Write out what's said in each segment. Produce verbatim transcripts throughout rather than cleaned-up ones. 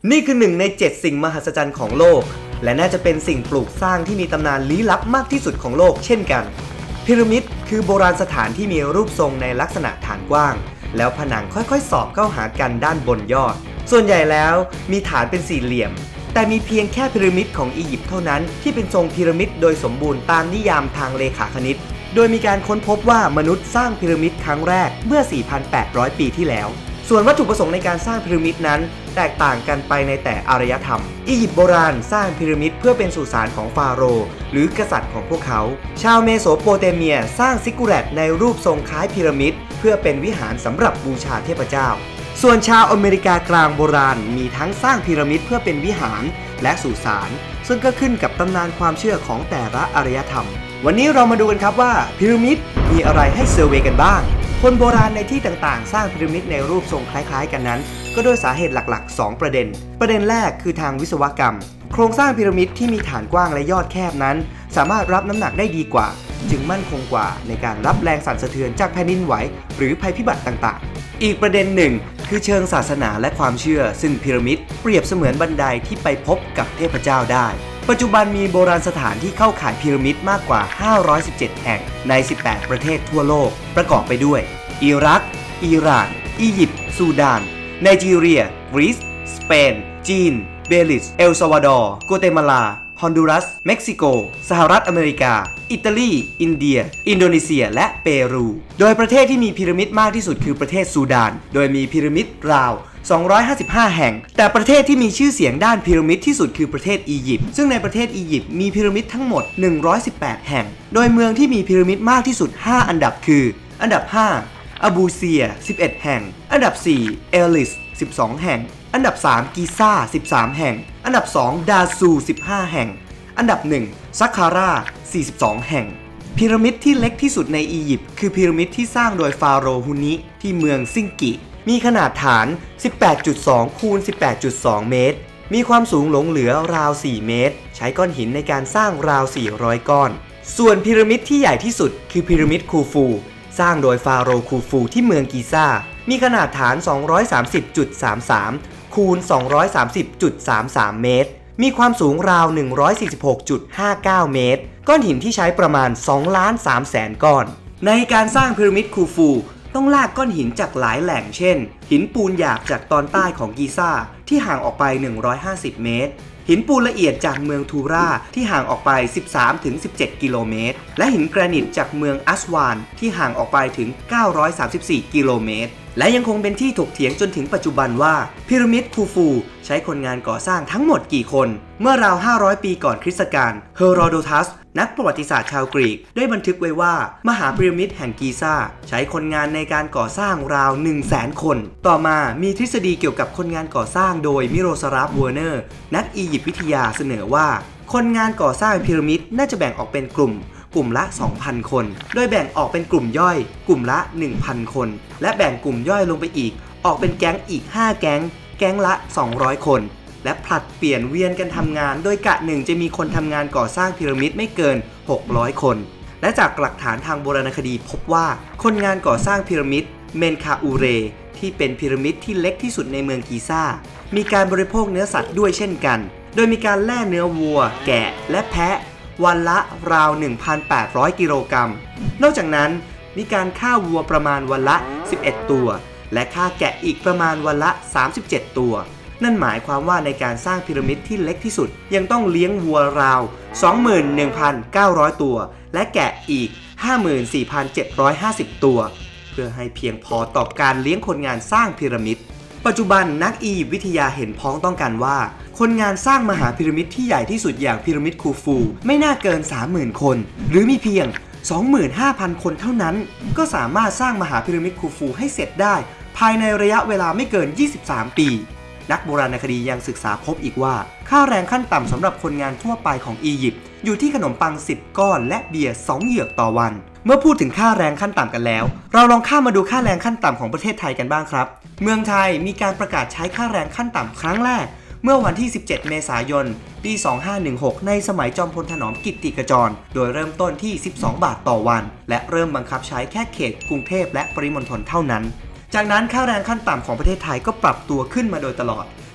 นี่คือหนึ่งในเจ็ดสิ่งมหัศจรรย์ของโลกและน่าจะเป็นสิ่งปลูกสร้างที่มีตำนานลี้ลับมากที่สุดของโลกเช่นกันพีระมิดคือโบราณสถานที่มีรูปทรงในลักษณะฐานกว้างแล้วผนังค่อยๆสอบเข้าหากันด้านบนยอดส่วนใหญ่แล้วมีฐานเป็นสี่เหลี่ยมแต่มีเพียงแค่พีระมิดของอียิปต์เท่านั้นที่เป็นทรงพีระมิดโดยสมบูรณ์ตามนิยามทางเลขาคณิตโดยมีการค้นพบว่ามนุษย์สร้างพีระมิดครั้งแรกเมื่อ สี่พันแปดร้อย ปีที่แล้วส่วนวัตถุประสงค์ในการสร้างพีระมิดนั้นแตกต่างกันไปในแต่อารยธรรมอียิปต์โบราณสร้างพีระมิดเพื่อเป็นสุสานของฟาโรห์หรือกษัตริย์ของพวกเขาชาวเมโสโปเตเมียสร้างซิกกุแรตในรูปทรงคล้ายพีระมิดเพื่อเป็นวิหารสำหรับบูชาเทพเจ้าส่วนชาวอเมริกากลางโบราณมีทั้งสร้างพีระมิดเพื่อเป็นวิหารและสุสานซึ่งก็ขึ้นกับตำนานความเชื่อของแต่ละอารยธรรมวันนี้เรามาดูกันครับว่าพีระมิดมีอะไรให้เซอร์เวย์กันบ้างคนโบราณในที่ต่างๆสร้างพีระมิดในรูปทรงคล้ายๆกันนั้นก็ด้วยสาเหตุหลักๆสองประเด็นประเด็นแรกคือทางวิศวกรรมโครงสร้างพีระมิดที่มีฐานกว้างและยอดแคบนั้นสามารถรับน้ำหนักได้ดีกว่าจึงมั่นคงกว่าในการรับแรงสั่นสะเทือนจากแผ่นดินไหวหรือภัยพิบัติต่างๆอีกประเด็นหนึ่งคือเชิงศาสนาและความเชื่อซึ่งพีระมิดเปรียบเสมือนบันไดที่ไปพบกับเทพเจ้าได้ปัจจุบันมีโบราณสถานที่เข้าข่ายพีระมิดมากกว่าห้าร้อยสิบเจ็ดแห่งในสิบแปดประเทศทั่วโลกประกอบไปด้วยอิรักอิหร่านอียิปต์ซูดานไนจีเรียกรีซสเปนจีนเบลิสเอลซัลวาดอร์โกเตมาลาฮอนดูรัสเม็กซิโกสหรัฐอเมริกาอิตาลีอินเดียอินโดนีเซียและเปรูโดยประเทศที่มีพีระมิดมากที่สุดคือประเทศซูดานโดยมีพีระมิดราวสองร้อยห้าสิบห้าแห่งแต่ประเทศที่มีชื่อเสียงด้านพีระมิดที่สุดคือประเทศอียิปต์ซึ่งในประเทศอียิปต์มีพีระมิดทั้งหมดหนึ่งร้อยสิบแปดแห่งโดยเมืองที่มีพีระมิดมากที่สุดห้าอันดับคืออันดับห้าอาบูเซียสิบเอ็ดแห่งอันดับสี่เอลิสสิบสองแห่งอันดับสามกิซ่าสิบสามแห่งอันดับสองดาซูสิบห้าแห่งอันดับหนึ่งซักคาราสี่สิบสองแห่งพีระมิดที่เล็กที่สุดในอียิปต์คือพีระมิดที่สร้างโดยฟาโรห์ฮุนิที่เมืองซิงกิมีขนาดฐาน สิบแปดจุดสอง คูณ สิบแปดจุดสอง เมตรมีความสูงหลงเหลือราวสี่เมตรใช้ก้อนหินในการสร้างราวสี่ร้อยก้อนส่วนพีระมิดที่ใหญ่ที่สุดคือพีระมิดคูฟูสร้างโดยฟาโรห์คูฟูที่เมืองกิซ่ามีขนาดฐาน สองร้อยสามสิบจุดสามสาม คูณ สองร้อยสามสิบจุดสามสาม เมตรมีความสูงราว หนึ่งร้อยสี่สิบหกจุดห้าเก้า เมตรก้อนหินที่ใช้ประมาณ สองล้านสามแสน ก้อนในการสร้างพีระมิดคูฟูต้องลากก้อนหินจากหลายแหล่งเช่นหินปูนหยาบจากตอนใต้ของกิซ่าที่ห่างออกไปหนึ่งร้อยห้าสิบเมตรหินปูนละเอียดจากเมืองทูราที่ห่างออกไป สิบสามถึงสิบเจ็ด กิโลเมตรและหินแกรนิตจากเมืองอัสวานที่ห่างออกไปถึงเก้าร้อยสามสิบสี่ กิโลเมตรและยังคงเป็นที่ถกเถียงจนถึงปัจจุบันว่าพีระมิดคูฟูใช้คนงานก่อสร้างทั้งหมดกี่คนเมื่อราวห้าร้อยปีก่อนคริสตกาลเฮโรโดทัสนักประวัติศาสตร์ชาวกรีกได้บันทึกไว้ว่ามหาพีระมิดแห่งกีซ่าใช้คนงานในการก่อสร้างราว หนึ่งแสน คนต่อมามีทฤษฎีเกี่ยวกับคนงานก่อสร้างโดยมิโรสราฟเวอร์เนอร์นักอียิปต์วิทยาเสนอว่าคนงานก่อสร้างพีระมิดน่าจะแบ่งออกเป็นกลุ่มกลุ่มละ สองพัน คนโดยแบ่งออกเป็นกลุ่มย่อยกลุ่มละ หนึ่งพัน คนและแบ่งกลุ่มย่อยลงไปอีกออกเป็นแก๊งอีกห้าแก๊งแก๊งละสองร้อยคนและผลัดเปลี่ยนเวียนกันทำงานโดยกะหนึ่งจะมีคนทำงานก่อสร้างพีระมิดไม่เกินหกร้อยคนและจากหลักฐานทางโบราณคดีพบว่าคนงานก่อสร้างพีระมิดเมนคาอูเรที่เป็นพีระมิดที่เล็กที่สุดในเมืองกีซ่ามีการบริโภคเนื้อสัตว์ด้วยเช่นกันโดยมีการแล่เนื้อวัวแกะและแพะวันละราว หนึ่งพันแปดร้อย กิโลกรัมนอกจากนั้นมีการฆ่าวัวประมาณวันละสิบเอ็ดตัวและฆ่าแกะอีกประมาณวันละสามสิบเจ็ดตัวนั่นหมายความว่าในการสร้างพีระมิดที่เล็กที่สุดยังต้องเลี้ยงวัวราว สองหมื่นหนึ่งพันเก้าร้อย ตัวและแกะอีก ห้าหมื่นสี่พันเจ็ดร้อยห้าสิบ ตัวเพื่อให้เพียงพอต่อการเลี้ยงคนงานสร้างพีระมิดปัจจุบันนักอียิปต์วิทยาเห็นพ้องต้องกันว่าคนงานสร้างมหาพีระมิดที่ใหญ่ที่สุดอย่างพีระมิดคูฟูไม่น่าเกิน สามหมื่น คนหรือมีเพียง สองหมื่นห้าพัน คนเท่านั้นก็สามารถสร้างมหาพีระมิดคูฟูให้เสร็จได้ภายในระยะเวลาไม่เกินยี่สิบสามปีนักโบราณคดียังศึกษาพบอีกว่าค่าแรงขั้นต่ำสำหรับคนงานทั่วไปของอียิปต์อยู่ที่ขนมปังสิบก้อนและเบียร์สองเหยือกต่อวันเมื่อพูดถึงค่าแรงขั้นต่ำกันแล้วเราลองข้ามมาดูค่าแรงขั้นต่ำของประเทศไทยกันบ้างครับเมืองไทยมีการประกาศใช้ค่าแรงขั้นต่ำครั้งแรกเมื่อวันที่สิบเจ็ดเมษายนปีสองพันห้าร้อยสิบหกในสมัยจอมพลถนอมกิตติกจรโดยเริ่มต้นที่สิบสองบาทต่อวันและเริ่มบังคับใช้แค่เขตกรุงเทพและปริมณฑลเท่านั้นจากนั้นค่าแรงขั้นต่ำของประเทศไทยก็ปรับตัวขึ้นมาโดยตลอดจ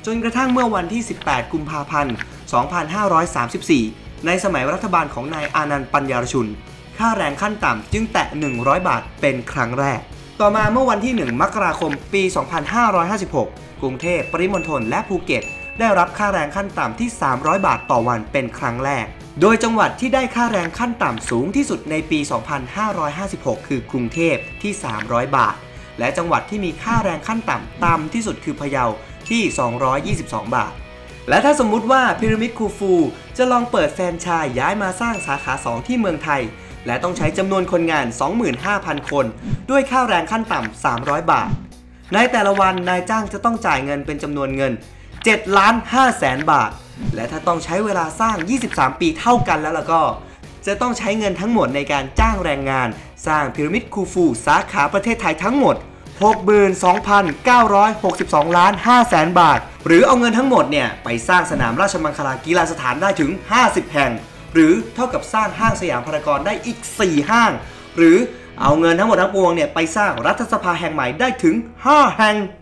จนกระทั่งเมื่อวันที่สิบแปดกุมภาพันธ์สองพันห้าร้อยสามสิบสี่ในสมัยรัฐบาลของนายอานันต์ปัญญารชุนค่าแรงขั้นต่ำจึงแตะหนึ่งร้อยบาทเป็นครั้งแรกต่อมาเมื่อวันที่หนึ่งมกราคมปีสองพันห้าร้อยห้าสิบหกกรุงเทพปริมณฑลและภูเก็ตได้รับค่าแรงขั้นต่ำที่สามร้อยบาทต่อวันเป็นครั้งแรกโดยจังหวัดที่ได้ค่าแรงขั้นต่ำสูงที่สุดในปีสองพันห้าร้อยห้าสิบหกคือกรุงเทพที่สามร้อยบาทและจังหวัดที่มีค่าแรงขั้นต่ำต่ำที่สุดคือพะเยาที่สองร้อยยี่สิบสองบาทและถ้าสมมุติว่าพีระมิดคูฟูจะลองเปิดแฟรนไชส์ย้ายมาสร้างสาขาสองที่เมืองไทยและต้องใช้จำนวนคนงาน สองหมื่นห้าพัน คนด้วยค่าแรงขั้นต่ำสามร้อยบาทในแต่ละวันนายจ้างจะต้องจ่ายเงินเป็นจำนวนเงินเจ็ดล้านห้าแสนบาทและถ้าต้องใช้เวลาสร้างยี่สิบสามปีเท่ากันแล้วล่ะก็จะต้องใช้เงินทั้งหมดในการจ้างแรงงานสร้างพีระมิดคูฟูสาขาประเทศไทยทั้งหมด หกหมื่นสองพันเก้าร้อยหกสิบสองล้านห้าแสนบาทหรือเอาเงินทั้งหมดเนี่ยไปสร้างสนามราชมังคลากีฬาสถานได้ถึงห้าสิบแห่งหรือเท่ากับสร้างห้างสยามพารากอนได้อีกสี่ห้างหรือเอาเงินทั้งหมดทั้งปวงเนี่ยไปสร้างรัฐสภาแห่งใหม่ได้ถึงห้าแห่ง